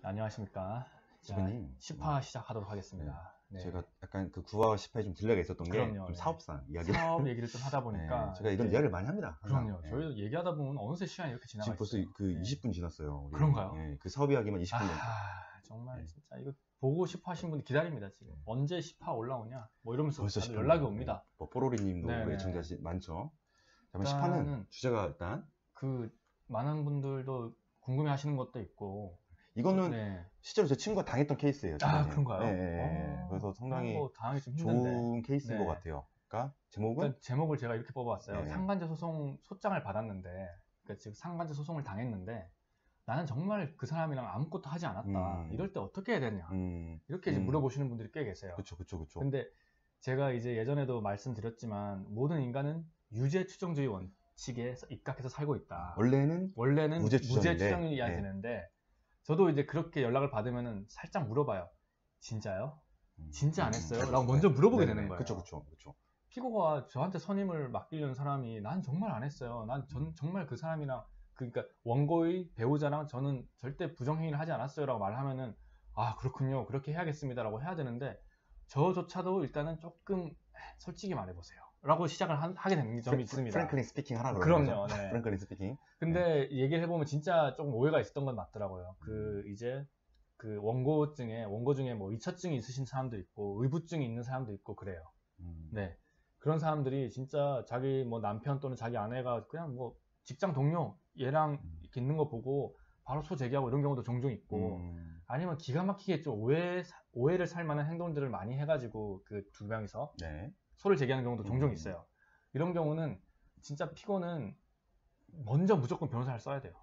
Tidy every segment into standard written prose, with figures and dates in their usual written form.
안녕하십니까. 대표님, 10화 시작하도록 하겠습니다. 네. 제가 약간 그 9화와 10화에 좀 딜레이가 있었던 게 그럼요, 좀 네. 사업상 이야기. 사업 얘기를 좀 하다 보니까 제가 이런 이야기를 많이 합니다. 항상. 그럼요. 저희도 얘기하다 보면 어느새 시간이 이렇게 지나가 지금 벌써 있어요. 그 20분 지났어요. 우리. 그런가요? 그 사업 이야기만 20분 넘게. 정말 진짜 이거 보고 싶어 하신 분들 기다립니다 지금. 언제 10화 올라오냐 뭐 이러면서 벌써 다들 연락이 옵니다. 뭐 뽀로리님도 네네. 애청자 많죠. 자, 10화는 주제가 일단 그 많은 분들도 궁금해 하시는 것도 있고 이거는 실제로 제 친구가 당했던 케이스예요. 그런가요? 네. 그래서 상당히 당하기 좀 힘든데. 좋은 케이스인 것 같아요. 그러니까 제목은 제목을 제가 이렇게 뽑아왔어요. 상간제 소송 소장을 받았는데, 그러니까 지금 상간제 소송을 당했는데 나는 정말 그 사람이랑 아무것도 하지 않았다. 이럴 때 어떻게 해야 되냐? 이렇게 이제 물어보시는 분들이 꽤 계세요. 그렇죠. 근데 제가 이제 예전에도 말씀드렸지만 모든 인간은 유죄 추정주의 원칙에 입각해서 살고 있다. 원래는 무죄 추정이어야 되는데 저도 이제 그렇게 연락을 받으면은 살짝 물어봐요. 진짜요? 진짜 안 했어요? 라고 먼저 물어보게 되는 거예요. 그렇죠. 피고가 저한테 선임을 맡기려는 사람이 난 정말 안 했어요. 난 정말 그 사람이랑 그러니까 원고의 배우자랑 저는 절대 부정행위를 하지 않았어요 라고 말하면은 그렇군요. 그렇게 해야겠습니다 라고 해야 되는데 저조차도 일단은 조금 솔직히 말해보세요 라고 시작을 하게 되는 점이 있습니다. 프랭클린 스피킹 하라고 그럼요. 네. 프랭클린 스피킹. 근데 얘기를 해보면 진짜 조금 오해가 있었던 건 맞더라고요. 이제 그 원고 중에 뭐 이처증이 있으신 사람도 있고 의부증이 있는 사람도 있고 그래요. 네. 그런 사람들이 진짜 자기 뭐 남편 또는 자기 아내가 그냥 뭐 직장 동료 얘랑 이렇게 있는 거 보고 바로 소 제기하고 이런 경우도 종종 있고 아니면 기가 막히게 좀 오해를 살 만한 행동들을 많이 해가지고 그 두 명이서 소를 제기하는 경우도 종종 있어요. 이런 경우는 진짜 피고는 먼저 무조건 변호사를 써야 돼요.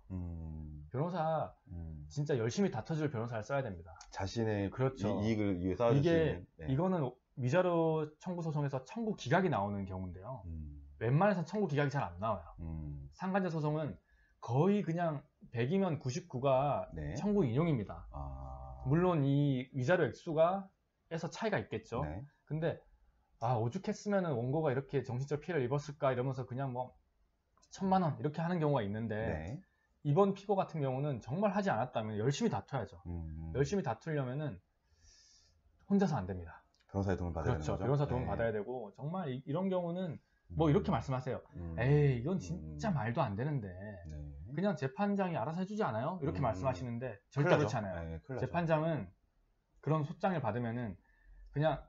변호사 진짜 열심히 다퉈줄 변호사를 써야 됩니다. 자신의 그렇죠. 이익을 위해 싸워줄 수 있는. 이거는 위자료 청구 소송에서 청구 기각이 나오는 경우인데요. 웬만해서는 청구 기각이 잘 안 나와요. 상간제 소송은 거의 그냥 100이면 99가 청구 인용입니다. 물론 이 위자료 액수에서 차이가 있겠죠. 근데 오죽했으면은 원고가 이렇게 정신적 피해를 입었을까 이러면서 그냥 뭐 1000만 원 이렇게 하는 경우가 있는데 이번 피고 같은 경우는 정말 하지 않았다면 열심히 다퉈야죠. 열심히 다투려면은 혼자서 안 됩니다. 변호사의 도움을 받아야 되는 거죠. 변호사 도움을 받아야 되고 정말 이런 경우는 뭐 이렇게 말씀하세요. 에이 이건 진짜 말도 안 되는데 그냥 재판장이 알아서 해주지 않아요? 이렇게 말씀하시는데 절대 그렇지 않아요. 재판장은 그런 소장을 받으면은 그냥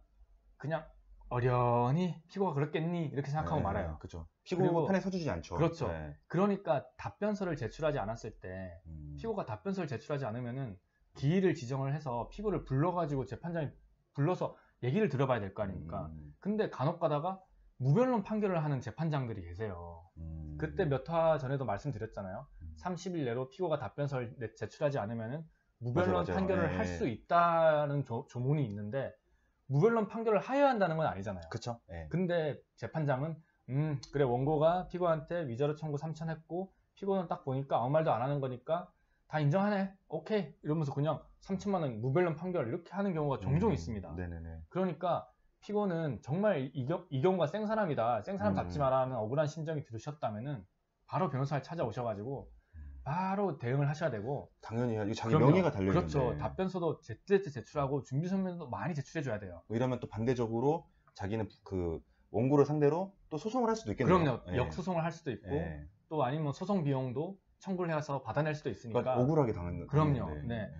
어련히 피고가 그렇겠니 이렇게 생각하고 말아요. 그렇죠. 피고 편에 서주지 않죠. 그렇죠. 그러니까 답변서를 제출하지 않았을 때 피고가 답변서를 제출하지 않으면은 기일을 지정을 해서 피고를 불러가지고 재판장이 불러서 얘기를 들어봐야 될 거 아닙니까? 근데 간혹 가다가 무변론 판결을 하는 재판장들이 계세요. 그때 몇 화 전에도 말씀드렸잖아요. 30일 내로 피고가 답변서를 제출하지 않으면은 무변론 판결을 할 수 있다는 조문이 있는데 무변론 판결을 하여야 한다는 건 아니잖아요. 그렇죠. 근데 재판장은 그래 원고가 피고한테 위자료 청구 3천 했고 피고는 딱 보니까 아무 말도 안 하는 거니까 다 인정하네 오케이 이러면서 그냥 3천만 원 무변론 판결 이렇게 하는 경우가 종종 있습니다. 그러니까 피고는 정말 이 경우가 생사람이다 생사람 잡지 마라 하는 억울한 심정이 들으셨다면은 바로 변호사를 찾아오셔가지고 바로 대응을 하셔야 되고 당연히 이거 자기 명예가 달려있는데 그렇죠. 답변서도 제때제때 제출하고 준비서면도 많이 제출해줘야 돼요. 이러면 또 반대적으로 자기는 그 원고를 상대로 또 소송을 할 수도 있겠네요. 그럼요. 역소송을 할 수도 있고 또 아니면 소송 비용도 청구를 해서 받아낼 수도 있으니까 그러니까 억울하게 당하는. 그럼요.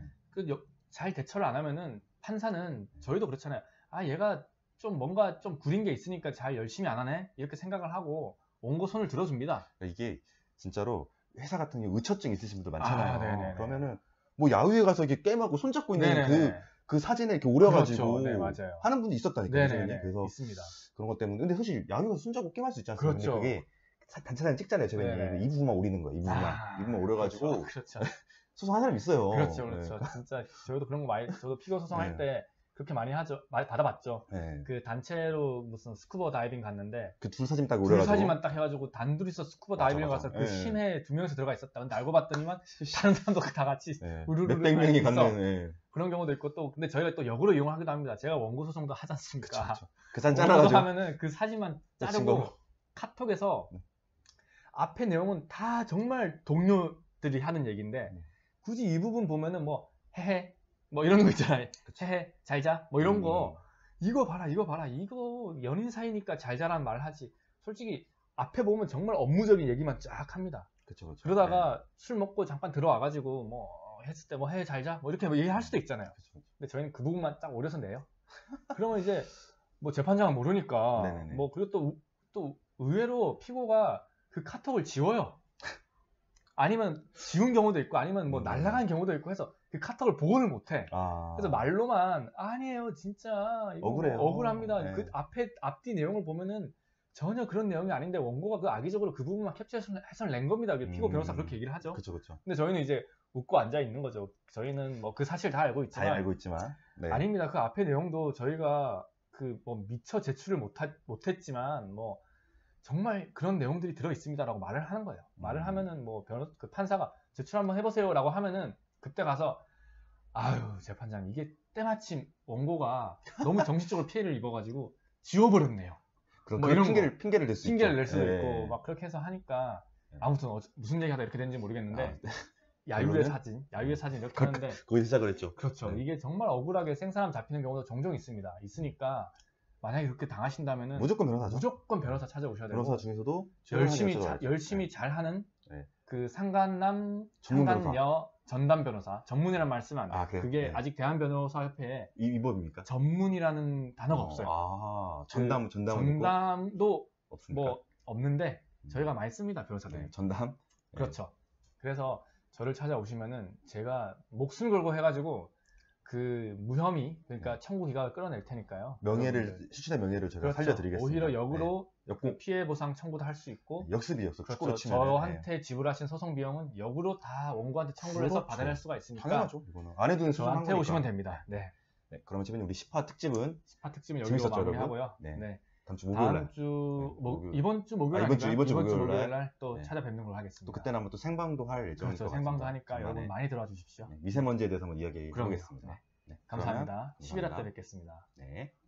잘 대처를 안 하면은 판사는 저희도 그렇잖아요. 얘가 좀 뭔가 좀 구린 게 있으니까 잘 열심히 안 하네 이렇게 생각을 하고 원고 손을 들어줍니다. 그러니까 이게 진짜로 회사 같은 경우 의처증 있으신 분들 많잖아요. 그러면은 뭐 야유회 가서 이렇게 게임하고 손잡고 있는 그 사진에 이렇게 오려가지고 하는 분도 있었다니까요. 그래서 있습니다. 그런 것 때문에. 근데 사실 야유회 가서 손잡고 게임할 수 있지 않습니까? 그렇죠. 근데 그게 단체 사진 찍잖아요. 이 부분만 오리는 거예요. 이 부분만 오려가지고 소송한 사람 있어요. 그렇죠. 진짜 저희도 그런 거 많이 저도 피고 소송할 때 그렇게 많이 하죠. 많이 받아봤죠. 그 단체로 무슨 스쿠버 다이빙 갔는데 그 둘 사진 딱 오려가지고 둘 사진만 딱 해가지고 단둘이서 스쿠버 다이빙을 가서 그 심해에 2명이서 들어가 있었다. 근데 알고 봤더니만 다른 사람도 다 같이 우르르 몇백 명이 갔는 그런 경우도 있고 또 근데 저희가 또 역으로 이용을 하기도 합니다. 제가 원고 소송도 하지 않습니까? 그 사진 잘라가지고 하면은 그 사진만 자르고 카톡에서 앞에 내용은 다 정말 동료들이 하는 얘기인데 굳이 이 부분 보면은 뭐 헤헤 뭐 이런 거 있잖아요. 헤헤 잘자 뭐 이런 거 이거 봐라 이거 연인 사이니까 잘자라는 말 하지. 솔직히 앞에 보면 정말 업무적인 얘기만 쫙 합니다. 그쵸. 그러다가 술 먹고 잠깐 들어와가지고 뭐 했을 때 뭐 헤 잘자 뭐 이렇게 얘기할 수도 있잖아요. 그쵸. 근데 저희는 그 부분만 딱 오려서 내요. 그러면 이제 뭐 재판장은 모르니까 네네네. 뭐 그리고 또 의외로 피고가 그 카톡을 지워요. 아니면 지운 경우도 있고 아니면 뭐 날아간 경우도 있고 해서 그 카톡을 복원을 못해. 그래서 말로만 아니에요 진짜 이거 억울해요. 억울합니다. 네. 그 앞뒤 내용을 보면은 전혀 그런 내용이 아닌데 원고가 그 악의적으로 그 부분만 캡처해서 낸 겁니다. 피고 변호사 그렇게 얘기를 하죠. 그쵸. 근데 저희는 이제 웃고 앉아 있는 거죠. 저희는 뭐 그 사실 다 알고 있지만 네. 아닙니다. 그 앞에 내용도 저희가 그 뭐 미처 제출을 못했지만 뭐 정말 그런 내용들이 들어 있습니다라고 말을 하는 거예요. 말을 하면은 뭐 그 판사가 제출 한번 해보세요라고 하면은 그때 가서 아유 재판장 이게 때마침 원고가 너무 정신적으로 피해를 입어가지고 지워버렸네요. 뭐 이런 핑계를 낼 수도 있고 막 그렇게 해서 하니까 아무튼 무슨 얘기하다 이렇게 됐는지 모르겠는데 야유의 사진 이렇게 하는데 거기서 시작을 했죠. 그렇죠. 이게 정말 억울하게 생사람 잡히는 경우도 종종 있으니까 만약에 그렇게 당하신다면은 무조건 변호사죠. 무조건 변호사 찾아오셔야 되고 변호사 중에서도 열심히 잘하는 그 상간남 상간녀 전담 변호사 전문이라는 말 쓰면 안 돼요. 그게 아직 대한변호사협회에 위법입니까? 전문이라는 단어가 없어요. 전담도 없습니까? 뭐 없는데 저희가 많이 씁니다 변호사들. 전담. 그렇죠. 그래서 저를 찾아오시면은 제가 목숨 걸고 해가지고 그 무혐의 그러니까 청구 기각을 끌어낼 테니까요. 시춘의 명예를 제가 살려드리겠습니다. 오히려 역으로 그 피해 보상 청구도 할 수 있고 역습 그렇죠. 저한테 지불하신 소송 비용은 역으로 다 원고한테 청구를 해서 받아낼 수가 있으니까 당연하죠. 이거는 안 해도 저한테 오시면 됩니다. 네. 그러면 지금 우리 10화 특집은 여기로 마무리하고요. 네. 다음 주 목요일 이번 주 목요일 날 또 찾아뵙는 걸로 하겠습니다. 또 그때는 한번 또 생방도 할 예정이니까. 그렇죠. 생방도 하니까 여러분 많이 들어와 주십시오. 미세먼지에 대해서 한번 이야기해 보겠습니다. 감사합니다. 11화 때 뵙겠습니다. 네.